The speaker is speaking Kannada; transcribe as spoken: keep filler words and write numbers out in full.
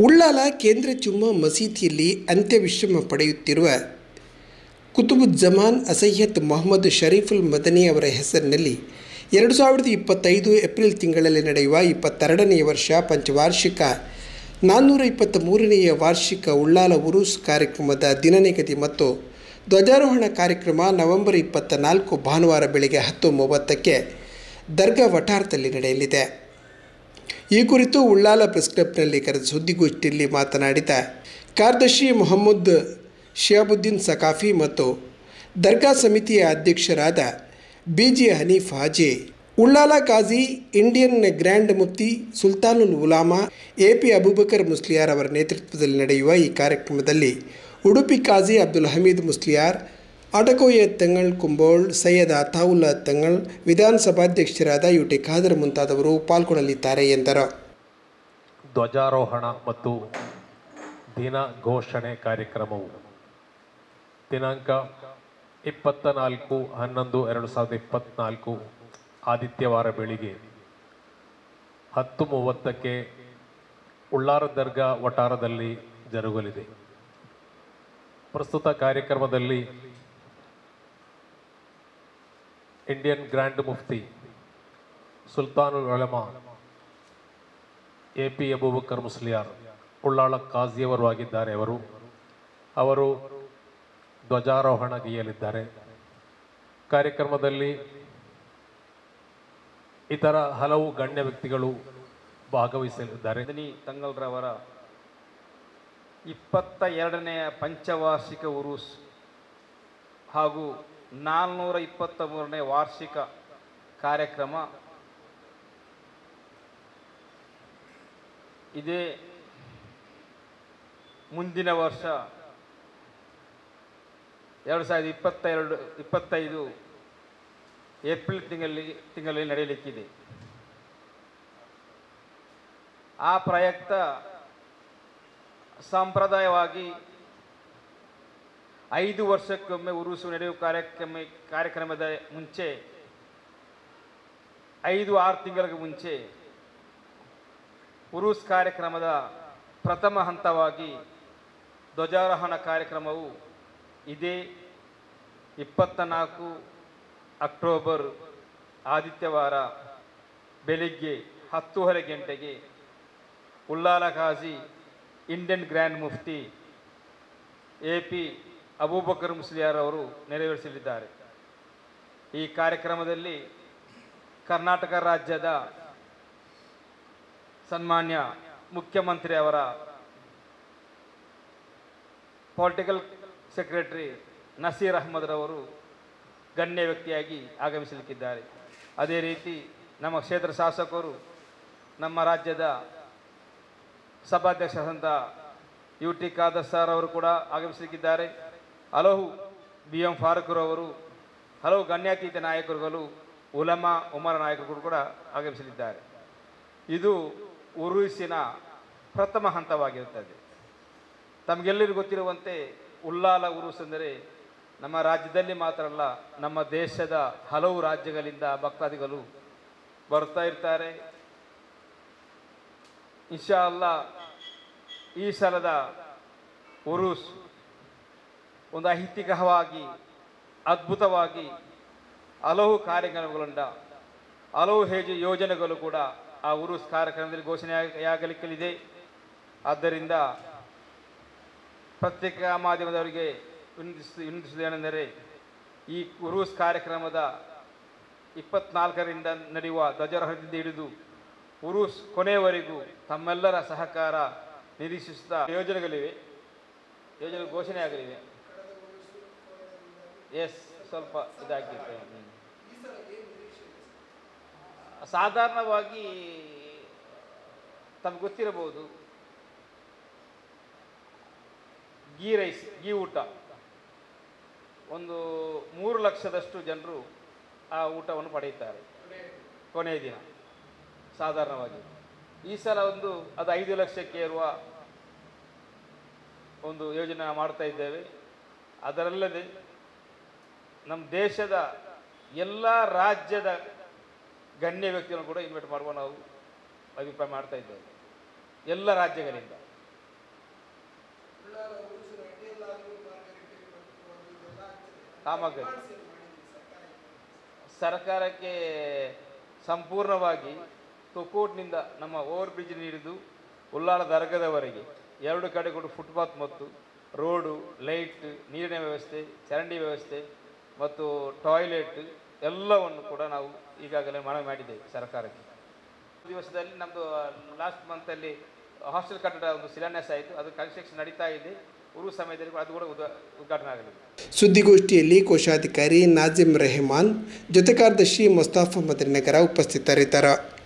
ಉಳ್ಳಾಲ ಕೇಂದ್ರ ಜುಮ್ಮಾ ಮಸೀದಿಯಲ್ಲಿ ಅಂತ್ಯವಿಶ್ರಮ ಪಡೆಯುತ್ತಿರುವ ಕುತುಬುಜ್ಜಮಾನ್ ಅಸಯ್ಯದ್ ಮೊಹಮ್ಮದ್ ಶರೀಫುಲ್ ಮದನಿ ಅವರ ಹೆಸರಿನಲ್ಲಿ ಎರಡು ಸಾವಿರದ ಇಪ್ಪತ್ತೈದು ಏಪ್ರಿಲ್ ತಿಂಗಳಲ್ಲಿ ನಡೆಯುವ ಇಪ್ಪತ್ತೆರಡನೆಯ ವರ್ಷ ಪಂಚವಾರ್ಷಿಕ ನಾನ್ನೂರ ಇಪ್ಪತ್ತ ಮೂರನೆಯ ವಾರ್ಷಿಕ ಉಳ್ಳಾಲ ಉರೂಸ್ ಕಾರ್ಯಕ್ರಮದ ದಿನನಿಗದಿ ಮತ್ತು ಧ್ವಜಾರೋಹಣ ಕಾರ್ಯಕ್ರಮ ನವೆಂಬರ್ ಇಪ್ಪತ್ತ ನಾಲ್ಕು ಭಾನುವಾರ ಬೆಳಗ್ಗೆ ಹತ್ತು ಮೂವತ್ತಕ್ಕೆ ದರ್ಗಾ ವಠಾರದಲ್ಲಿ ನಡೆಯಲಿದೆ. ಈ ಕುರಿತು ಉಳ್ಳಾಲ ಪ್ರೆಸ್ ಕ್ಲಬ್ನಲ್ಲಿ ಕರೆದ ಸುದ್ದಿಗೋಷ್ಠಿಯಲ್ಲಿ ಮಾತನಾಡಿದ ಕಾರ್ಯದರ್ಶಿ ಮೊಹಮ್ಮದ್ ಶಿಹಾಬುದ್ದೀನ್ ಸಕಾಫಿ ಮತ್ತು ದರ್ಗಾ ಸಮಿತಿಯ ಅಧ್ಯಕ್ಷರಾದ ಬಿ ಜಿ ಹನೀಫ್ ಹಾಜಿ, ಉಳ್ಳಾಲ ಕಾಜಿ, ಇಂಡಿಯನ್ ಗ್ರ್ಯಾಂಡ್ ಮುಫ್ತಿ ಸುಲ್ತಾನುಲ್ ಉಲಾಮಾ ಎ ಪಿ ಅಬೂಬಕರ್ ಮುಸ್ಲಿಯಾರ್ ಅವರ ನೇತೃತ್ವದಲ್ಲಿ ನಡೆಯುವ ಈ ಕಾರ್ಯಕ್ರಮದಲ್ಲಿ ಉಡುಪಿ ಕಾಜಿ ಅಬ್ದುಲ್ ಹಮೀದ್ ಮುಸ್ಲಿಯಾರ್, ಅಟಕೋಯ ತಂಗಳ್ ಕುಂಬೋಳ್, ಸೈಯದ್ ಅತಾವುಲ್ಲಾ ತಂಗಳ್, ವಿಧಾನಸಭಾಧ್ಯಕ್ಷರಾದ ಯು ಟಿ ಖಾದರ್ ಮುಂತಾದವರು ಪಾಲ್ಗೊಳ್ಳಲಿದ್ದಾರೆ ಎಂದರು. ಧ್ವಜಾರೋಹಣ ಮತ್ತು ದಿನ ಘೋಷಣೆ ಕಾರ್ಯಕ್ರಮವು ದಿನಾಂಕ ಇಪ್ಪತ್ತ ನಾಲ್ಕು ಹನ್ನೊಂದು ಎರಡು ಸಾವಿರದ ಇಪ್ಪತ್ತ್ನಾಲ್ಕು ಆದಿತ್ಯವಾರ ಬೆಳಿಗ್ಗೆ ಹತ್ತು ಮೂವತ್ತಕ್ಕೆ ಉಳ್ಳಾಲ ದರ್ಗಾ ವಠಾರದಲ್ಲಿ ಜರುಗಲಿದೆ. ಪ್ರಸ್ತುತ ಕಾರ್ಯಕ್ರಮದಲ್ಲಿ ಇಂಡಿಯನ್ ಗ್ರ್ಯಾಂಡ್ ಮುಫ್ತಿ ಸುಲ್ತಾನುಲ್ ಉಲಮಾ ಎ ಪಿ ಅಬೂಬಕರ್ ಮುಸ್ಲಿಯಾರ್ ಉಳ್ಳಾಳ ಕಾಜಿಯವರು ಆಗಿದ್ದಾರೆ. ಅವರು ಅವರು ಧ್ವಜಾರೋಹಣಗೈಯಲಿದ್ದಾರೆ. ಕಾರ್ಯಕ್ರಮದಲ್ಲಿ ಇತರ ಹಲವು ಗಣ್ಯ ವ್ಯಕ್ತಿಗಳು ಭಾಗವಹಿಸಲಿದ್ದಾರೆ. ತಂಗಲ್ರವರ ಇಪ್ಪತ್ತ ಎರಡನೆಯ ಪಂಚವಾರ್ಷಿಕ ಉರೂಸ್ ಹಾಗೂ ನಾಲ್ನೂರ ಇಪ್ಪತ್ತ ಮೂರನೇ ವಾರ್ಷಿಕ ಕಾರ್ಯಕ್ರಮ ಇದೇ ಮುಂದಿನ ವರ್ಷ ಎರಡು ಸಾವಿರದ ಇಪ್ಪತ್ತೆರಡು ಇಪ್ಪತ್ತೈದು ಏಪ್ರಿಲ್ ತಿಂಗಳಲ್ಲಿ ತಿಂಗಳಲ್ಲಿ ನಡೆಯಲಿಕ್ಕಿದೆ. ಆ ಪ್ರಯುಕ್ತ ಸಾಂಪ್ರದಾಯವಾಗಿ ಐದು ವರ್ಷಕ್ಕೊಮ್ಮೆ ಉರುಸು ನಡೆಯುವ ಕಾರ್ಯಕ್ರಮ ಕಾರ್ಯಕ್ರಮದ ಮುಂಚೆ ಐದು ಆರು ತಿಂಗಳಿಗೆ ಮುಂಚೆ ಉರೂಸ್ ಕಾರ್ಯಕ್ರಮದ ಪ್ರಥಮ ಹಂತವಾಗಿ ಧ್ವಜಾರೋಹಣ ಕಾರ್ಯಕ್ರಮವು ಇದೇ ಇಪ್ಪತ್ತ ನಾಲ್ಕು ಅಕ್ಟೋಬರ್ ಆದಿತ್ಯವಾರ ಬೆಳಿಗ್ಗೆ ಹತ್ತೂವರೆ ಗಂಟೆಗೆ ಉಳ್ಳಾಲ ಕಾಜಿ ಇಂಡಿಯನ್ ಗ್ರ್ಯಾಂಡ್ ಮುಫ್ತಿ ಎ ಪಿ ಅಬೂಬಕರ್ ಮುಸ್ಲಿಯಾರ್ ಅವರು ನೆರವೇರಿಸಲಿದ್ದಾರೆ. ಈ ಕಾರ್ಯಕ್ರಮದಲ್ಲಿ ಕರ್ನಾಟಕ ರಾಜ್ಯದ ಸನ್ಮಾನ್ಯ ಮುಖ್ಯಮಂತ್ರಿ ಅವರ ಪೊಲಿಟಿಕಲ್ ಸೆಕ್ರೆಟರಿ ನಸೀರ್ ಅಹಮದ್ ರವರು ಗಣ್ಯ ವ್ಯಕ್ತಿಯಾಗಿ ಆಗಮಿಸಲಿಕ್ಕಿದ್ದಾರೆ. ಅದೇ ರೀತಿ ನಮ್ಮ ಕ್ಷೇತ್ರ ಶಾಸಕರು, ನಮ್ಮ ರಾಜ್ಯದ ಸಭಾಧ್ಯಕ್ಷರಾದಂಥ ಯು ಟಿ ಖಾದರ್ ಸರ್ ಅವರು ಕೂಡ ಆಗಮಿಸಲಿಕ್ಕಿದ್ದಾರೆ. ಹಲವು ಬಿ ಎಂ ಫಾರೂಕ್ರವರು, ಹಲವು ಗಣ್ಯಾತೀತ ನಾಯಕರುಗಳು, ಉಲಮಾ ಉಮರ ನಾಯಕರು ಕೂಡ ಆಗಮಿಸಲಿದ್ದಾರೆ. ಇದು ಉರೂಸಿನ ಪ್ರಥಮ ಹಂತವಾಗಿರುತ್ತದೆ. ತಮಗೆಲ್ಲರಿಗೂ ಗೊತ್ತಿರುವಂತೆ ಉಳ್ಳಾಲ ಉರೂಸ್ ಅಂದರೆ ನಮ್ಮ ರಾಜ್ಯದಲ್ಲಿ ಮಾತ್ರ ಅಲ್ಲ, ನಮ್ಮ ದೇಶದ ಹಲವು ರಾಜ್ಯಗಳಿಂದ ಭಕ್ತಾದಿಗಳು ಬರ್ತಾ ಇರ್ತಾರೆ. ಇನ್ಶಾ ಅಲ್ಲಾ ಈ ಸಲದ ಉರೂಸ್ ಒಂದು ಐತಿಹಾಸಿಕವಾಗಿ ಅದ್ಭುತವಾಗಿ ಹಲವು ಕಾರ್ಯಕ್ರಮಗಳಿಂದ ಹಲವು ಹೇಜು ಯೋಜನೆಗಳು ಕೂಡ ಆ ಉರೂಸ್ ಕಾರ್ಯಕ್ರಮದಲ್ಲಿ ಘೋಷಣೆಯಾಗಲಿಕ್ಕಲಿದೆ. ಆದ್ದರಿಂದ ಪತ್ರಿಕಾ ಮಾಧ್ಯಮದವರಿಗೆ ವಿನಂತಿಸ ವಿನಂತಿಸುವುದೇನೆಂದರೆ ಈ ಉರೂಸ್ ಕಾರ್ಯಕ್ರಮದ ಇಪ್ಪತ್ನಾಲ್ಕರಿಂದ ನಡೆಯುವ ಧ್ವಜಾರೋಹಣದಿಂದ ಹಿಡಿದು ಉರೂಸ್ ಕೊನೆಯವರೆಗೂ ತಮ್ಮೆಲ್ಲರ ಸಹಕಾರ ನಿರೀಕ್ಷಿಸುತ್ತಾ ಯೋಜನೆಗಳಿವೆ, ಯೋಜನೆ ಘೋಷಣೆ ಆಗಲಿವೆ. ಎಸ್ ಸ್ವಲ್ಪ ಇದಾಗಿದೆ. ಸಾಧಾರಣವಾಗಿ ತಮ್ಗೆ ಗೊತ್ತಿರಬಹುದು, ಗೀ ರೈಸ್, ಗೀ ಊಟ ಒಂದು ಮೂರು ಲಕ್ಷದಷ್ಟು ಜನರು ಆ ಊಟವನ್ನು ಪಡೆಯುತ್ತಾರೆ ಕೊನೆಯ ದಿನ ಸಾಧಾರಣವಾಗಿ. ಈ ಸಲ ಒಂದು ಅದು ಐದು ಲಕ್ಷಕ್ಕೆ ಏರುವ ಒಂದು ಯೋಜನೆ ಮಾಡ್ತಾ ಇದ್ದೇವೆ. ಅದರಲ್ಲದೆ ನಮ್ಮ ದೇಶದ ಎಲ್ಲ ರಾಜ್ಯದ ಗಣ್ಯ ವ್ಯಕ್ತಿಗಳನ್ನು ಕೂಡ ಇನ್ವೈಟ್ ಮಾಡುವ ನಾವು ಅಭಿಪ್ರಾಯ ಮಾಡ್ತಾ ಇದ್ದೇವೆ, ಎಲ್ಲ ರಾಜ್ಯಗಳಿಂದ. ಕಾಮಗಾರಿ ಸರ್ಕಾರಕ್ಕೆ ಸಂಪೂರ್ಣವಾಗಿ ತೊಕ್ಕೋಟ್ನಿಂದ ನಮ್ಮ ಓವರ್ ಬ್ರಿಡ್ಜ್ ನೀಡಿದ್ದು ಉಲ್ಲಾಳ ದರ್ಗದವರೆಗೆ ಎರಡು ಕಡೆ ಕೂಡ ಫುಟ್ಪಾತ್ ಮತ್ತು ರೋಡು, ಲೈಟ್, ನೀರಿನ ವ್ಯವಸ್ಥೆ, ಚರಂಡಿ ವ್ಯವಸ್ಥೆ ಮತ್ತು ಟಾಯ್ಲೆಟ್ ಎಲ್ಲವನ್ನು ಕೂಡ ನಾವು ಈಗಾಗಲೇ ಮನವಿ ಮಾಡಿದ್ದೇವೆ ಸರ್ಕಾರಕ್ಕೆ. ದಿವಸದಲ್ಲಿ ನಮ್ಮದು ಲಾಸ್ಟ್ ಮಂತಲ್ಲಿ ಹಾಸ್ಟೆಲ್ ಕಟ್ಟಡ ಒಂದು ಶಿಲಾನ್ಯಾಸ ಆಯಿತು. ಅದು ಕನ್ಸ್ಟ್ರಕ್ಷನ್ ನಡೀತಾ ಇದೆ. ಉರು ಸಮಯದಲ್ಲಿ ಅದು ಕೂಡ ಉದ ಉದ್ಘಾಟನೆ ಆಗಲಿದೆ. ಸುದ್ದಿಗೋಷ್ಠಿಯಲ್ಲಿ ಕೋಶಾಧಿಕಾರಿ ನಾಜಿಮ್ ರೆಹಮಾನ್, ಜೊತೆ ಕಾರ್ಯದರ್ಶಿ ಮುಸ್ತಾಫಾ ಮದನಗರ ಉಪಸ್ಥಿತರಿದ್ದರು.